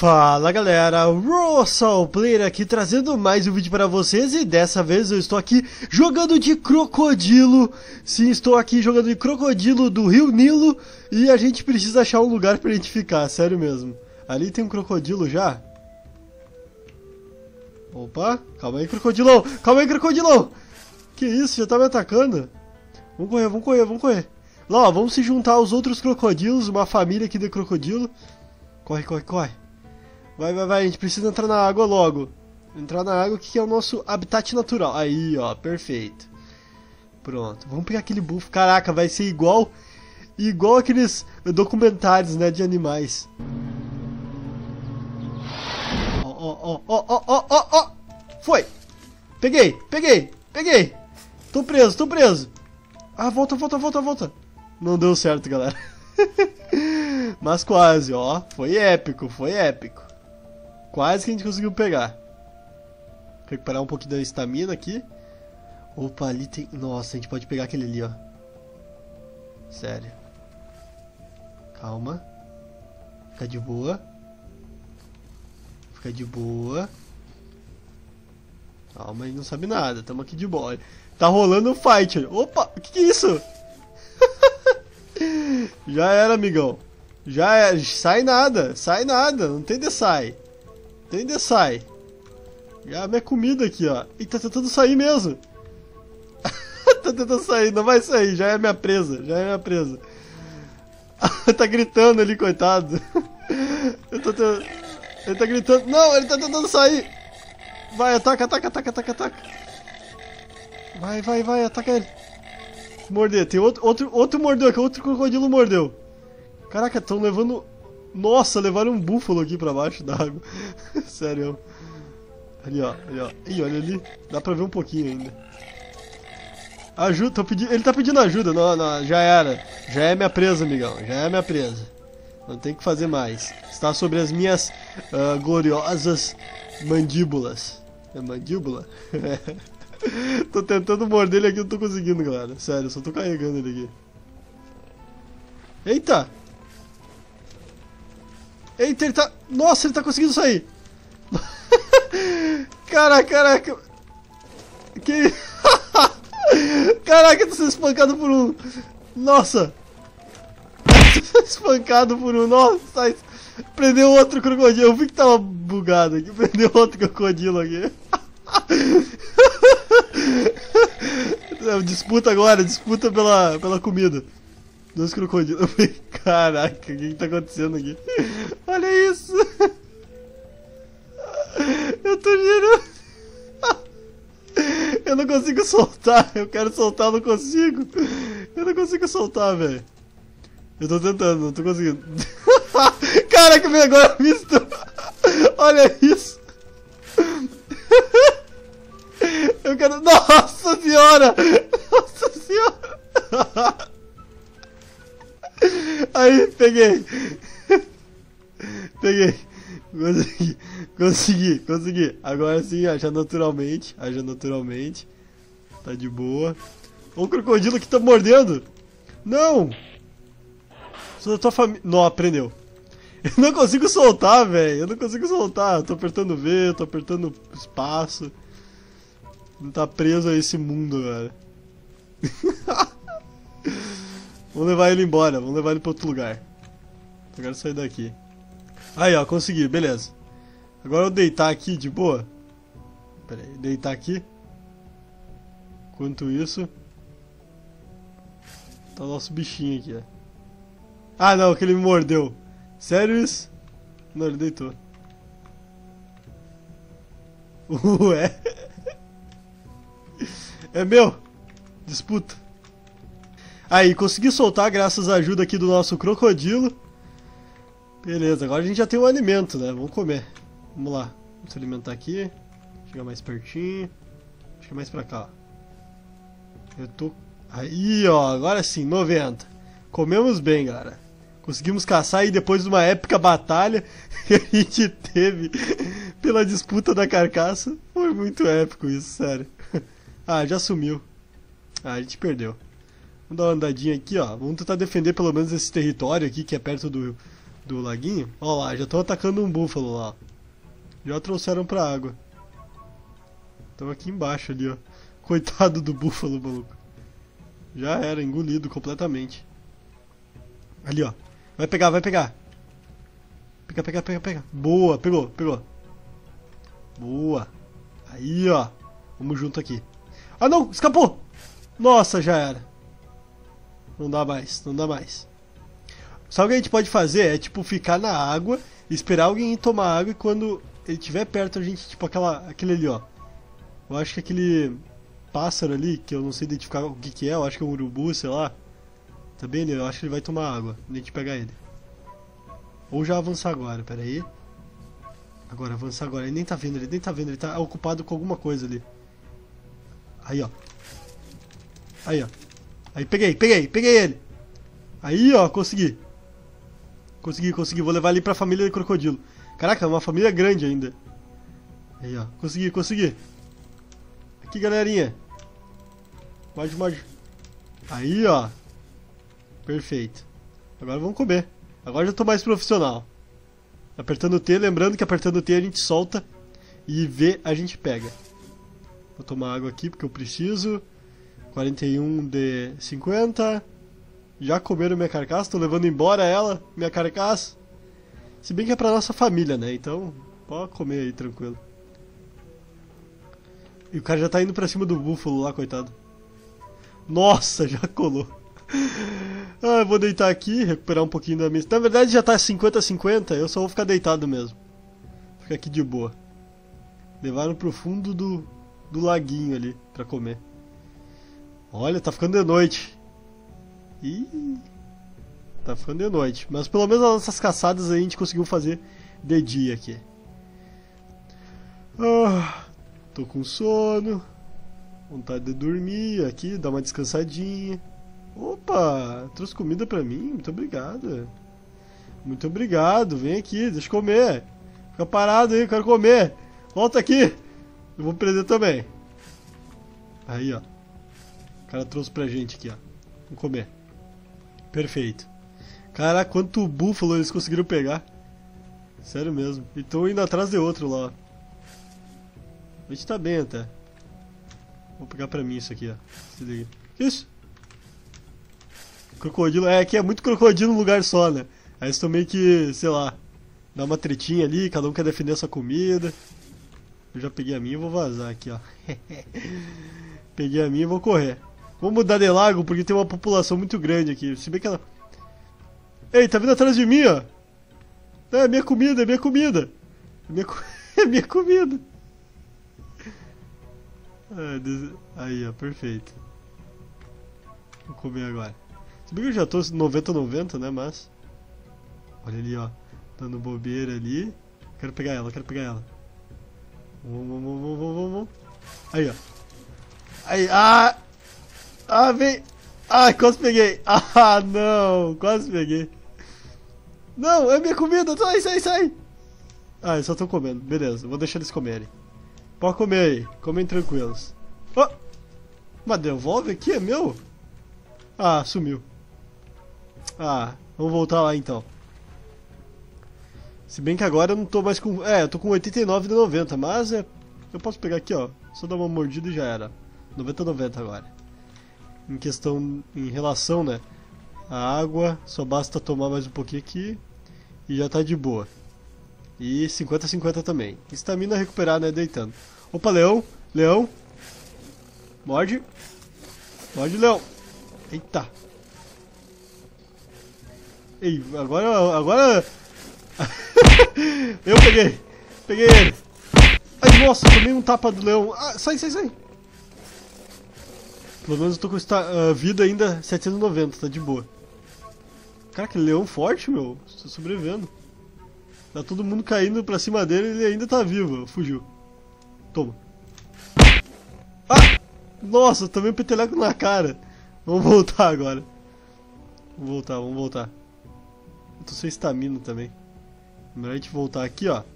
Fala galera, Russell Player aqui trazendo mais um vídeo para vocês e dessa vez eu estou aqui jogando de crocodilo. Sim, estou aqui jogando de crocodilo do Rio Nilo e a gente precisa achar um lugar pra gente ficar, sério mesmo. Ali tem um crocodilo já. Opa, calma aí crocodilão, calma aí crocodilão. Que isso, já tá me atacando? Vamos correr, vamos correr, vamos correr. Lá ó, vamos se juntar aos outros crocodilos, uma família aqui de crocodilo. Corre, corre, corre. Vai, vai, vai, a gente precisa entrar na água logo. Entrar na água que é o nosso habitat natural. Aí, ó, perfeito. Pronto, vamos pegar aquele bufo. Caraca, vai ser igual aqueles documentários, né, de animais. Ó, ó, ó, ó, ó, ó, ó. Foi. Peguei, peguei, peguei. Tô preso, tô preso. Ah, volta, volta, volta, volta. Não deu certo, galera. Mas quase, ó. Foi épico, foi épico. Quase que a gente conseguiu pegar. Recuperar um pouquinho da estamina aqui. Opa, ali tem... Nossa, a gente pode pegar aquele ali, ó. Sério. Calma. Fica de boa. Fica de boa. Calma, ele não sabe nada. Tamo aqui de boa. Tá rolando um fight. Opa, o que é isso? Já era, amigão. Já era. Sai nada, sai nada. Não tem de sai. Tem de sai. Já a minha comida aqui, ó. E tá tentando sair mesmo. Tá tentando sair, não vai sair. Já é minha presa, já é minha presa. Tá gritando ali, coitado. Ele tá gritando. Não, ele tá tentando sair. Vai, ataca, ataca, ataca, ataca, ataca. Vai, vai, vai, ataca ele. Morder, tem outro mordeu aqui, outro crocodilo mordeu. Caraca, estão levando... Nossa, levaram um búfalo aqui pra baixo da água. Sério. Ali, ó, ali, ó. Ih, olha ali. Dá pra ver um pouquinho ainda. Ajuda, ele tá pedindo ajuda. Não, não, já era. Já é minha presa, amigão. Já é minha presa. Não tem que fazer mais. Está sobre as minhas gloriosas mandíbulas. É mandíbula? Tô tentando morder ele aqui, não tô conseguindo, galera. Sério, só tô carregando ele aqui. Eita! Eita, ele tá... Nossa, ele tá conseguindo sair! Caraca, caraca! Que... Caraca, tô sendo espancado por um... Nossa! Espancado por um... Nossa, sai... Prendeu outro crocodilo. Eu vi que tava bugado aqui. Prendeu outro crocodilo aqui. Disputa agora, disputa pela comida. Dois crocodilos. Caraca, o que tá acontecendo aqui? Olha isso! Eu tô girando. Eu não consigo soltar. Eu quero soltar, não consigo. Eu não consigo soltar, velho. Eu tô tentando, não tô conseguindo. Caraca, veio agora visto. Olha isso. Eu quero... Nossa senhora! Nossa senhora! Aí, peguei. Peguei. Consegui. Consegui, consegui. Agora sim, aja naturalmente. Aja naturalmente. Tá de boa. Olha o crocodilo que tá mordendo. Não! Sou da tua família. Não, prendeu. Eu não consigo soltar, velho. Eu não consigo soltar. Eu tô apertando V, eu tô apertando espaço. Não tá preso a esse mundo, velho. Vamos levar ele embora. Vamos levar ele pra outro lugar. Eu quero sair daqui. Aí, ó. Consegui. Beleza. Agora eu deitar aqui de boa. Pera aí. Deitar aqui. Enquanto isso... Tá o nosso bichinho aqui, ó. Ah, não. Que ele me mordeu. Sério isso? Não, ele deitou. Ué? É meu! Disputa. Aí, consegui soltar graças à ajuda aqui do nosso crocodilo. Beleza, agora a gente já tem um alimento, né? Vamos comer. Vamos lá. Vamos se alimentar aqui. Chegar mais pertinho. Chega mais pra cá, ó. Eu tô... Aí, ó. Agora sim, 90. Comemos bem, galera. Conseguimos caçar e depois de uma épica batalha que a gente teve pela disputa da carcaça. Foi muito épico isso, sério. Ah, já sumiu. Ah, a gente perdeu. Vamos dar uma andadinha aqui, ó. Vamos tentar defender pelo menos esse território aqui que é perto do laguinho. Ó lá, já estão atacando um búfalo lá. Já trouxeram pra água. Estão aqui embaixo ali, ó. Coitado do búfalo, maluco. Já era, engolido completamente. Ali, ó. Vai pegar, vai pegar. Pega, pega, pega, pega. Boa, pegou, pegou. Boa. Aí, ó. Vamos junto aqui. Ah, não! Escapou! Nossa, já era. Não dá mais, não dá mais. Sabe o que a gente pode fazer? É, tipo, ficar na água, esperar alguém ir tomar água e quando ele estiver perto a gente, tipo, aquele ali, ó. Eu acho que aquele pássaro ali, que eu não sei identificar o que que é, eu acho que é um urubu, sei lá. Tá bem ali? Eu acho que ele vai tomar água, a gente pegar ele. Ou já avançar agora, pera aí. Agora, avançar agora, ele nem tá vendo, ele tá ocupado com alguma coisa ali. Aí, ó. Aí, ó. Aí, peguei ele. Aí, ó, consegui. Consegui, vou levar ali pra família de crocodilo. Caraca, é uma família grande ainda. Aí, ó, consegui. Aqui, galerinha. Morde. Aí, ó. Perfeito. Agora vamos comer. Agora já tô mais profissional. Apertando o T, lembrando que apertando o T a gente solta e V a gente pega. Vou tomar água aqui porque eu preciso. 41 de 50. Já comeram minha carcaça, tô levando embora ela, minha carcaça. Se bem que é pra nossa família, né? Então, pode comer aí, tranquilo. E o cara já tá indo pra cima do búfalo lá, coitado. Nossa, já colou. Ah, eu vou deitar aqui, recuperar um pouquinho da minha... Na verdade já tá 50-50, eu só vou ficar deitado mesmo. Ficar aqui de boa. Levaram pro fundo do laguinho ali, pra comer. Olha, tá ficando de noite. Ih, tá ficando de noite. Mas pelo menos as nossas caçadas aí a gente conseguiu fazer de dia aqui. Ah, tô com sono. Vontade de dormir aqui, dar uma descansadinha. Opa, trouxe comida pra mim, muito obrigado. Muito obrigado, vem aqui, deixa eu comer. Fica parado aí, eu quero comer. Volta aqui. Eu vou prender também. Aí, ó. O cara trouxe pra gente aqui, ó. Vamos comer. Perfeito. Caraca, quanto búfalo eles conseguiram pegar. Sério mesmo. E estão indo atrás de outro lá. A gente tá bem até. Vou pegar pra mim isso aqui, ó. Se liga. Que isso? Crocodilo. É, aqui é muito crocodilo num lugar só, né? Aí eles estão meio que, sei lá, dá uma tretinha ali, cada um quer defender a sua comida. Eu já peguei a minha e vou vazar aqui, ó. Peguei a minha e vou correr. Vou mudar de lago porque tem uma população muito grande aqui. Se bem que ela... Ei, tá vindo atrás de mim, ó. É minha comida, é minha comida. É minha comida. Aí, ó, perfeito. Vou comer agora. Se bem que eu já tô 90-90, né, mas... Olha ali, ó. Dando bobeira ali. Quero pegar ela. Vamos. Aí, ó. Aí, ah! Ah, vem! Ah, quase peguei! Ah, não! Quase peguei. Não, é minha comida! Sai! Ah, eu só tô comendo. Beleza, vou deixar eles comerem. Pode comer aí. Comem tranquilos. Oh! Mas devolve aqui, é meu? Ah, sumiu. Ah, vamos voltar lá então. Se bem que agora eu não tô mais com... É, eu tô com 89 de 90, mas é... Eu posso pegar aqui, ó. Só dar uma mordida e já era. 90-90 agora. Em questão... Em relação, né? A água, só basta tomar mais um pouquinho aqui. E já tá de boa. E 50-50 também. Estamina recuperar, né? Deitando. Opa, leão. Leão. Morde. Morde, leão. Eita. Ei, agora... Eu peguei ele. Ai, nossa, tomei um tapa do leão. Ah, sai. Pelo menos eu tô com vida ainda 790, tá de boa. Cara, que leão forte, meu. Tô sobrevivendo. Tá todo mundo caindo pra cima dele e ele ainda tá vivo. Fugiu. Toma. Ah! Nossa, tomei um peteleco na cara. Vamos voltar agora. Vamos voltar. Eu tô sem estamina também. Melhor a gente voltar aqui, ó.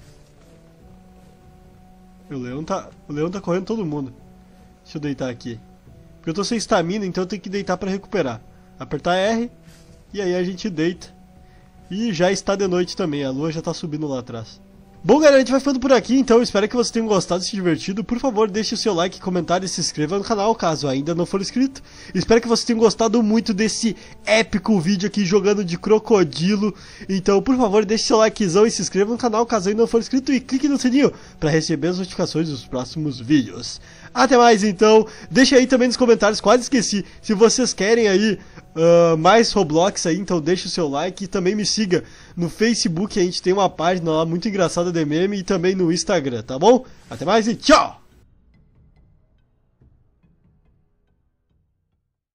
O leão tá correndo todo mundo. Deixa eu deitar aqui. Porque eu tô sem estamina, então eu tenho que deitar pra recuperar. Apertar R. E aí a gente deita. E já está de noite também, a lua já está subindo lá atrás. Bom, galera, a gente vai ficando por aqui, então espero que vocês tenham gostado e se divertido. Por favor, deixe o seu like, comentário e se inscreva no canal, caso ainda não for inscrito. Espero que vocês tenham gostado muito desse épico vídeo aqui jogando de crocodilo. Então, por favor, deixe seu likezão e se inscreva no canal, caso ainda não for inscrito. E clique no sininho para receber as notificações dos próximos vídeos. Até mais, então. Deixa aí também nos comentários, quase esqueci, se vocês querem aí mais Roblox aí, então deixa o seu like e também me siga no Facebook, a gente tem uma página lá muito engraçada de meme e também no Instagram, tá bom? Até mais e tchau!